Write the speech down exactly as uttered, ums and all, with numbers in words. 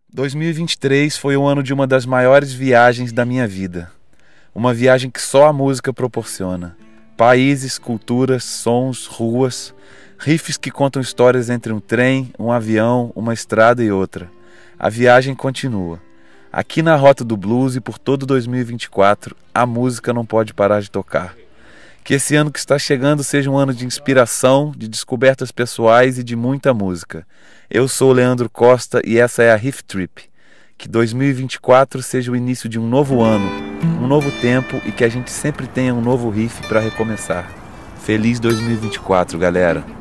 dois mil e vinte e três foi o ano de uma das maiores viagens da minha vida. Uma viagem que só a música proporciona. Países, culturas, sons, ruas, riffs que contam histórias entre um trem, um avião, uma estrada e outra. A viagem continua. Aqui na Rota do Blues e por todo dois mil e vinte e quatro, a música não pode parar de tocar. Que esse ano que está chegando seja um ano de inspiração, de descobertas pessoais e de muita música. Eu sou o Leandro Costa e essa é a Riff Trip. Que dois mil e vinte e quatro seja o início de um novo ano, um novo tempo e que a gente sempre tenha um novo riff para recomeçar. Feliz dois mil e vinte e quatro, galera!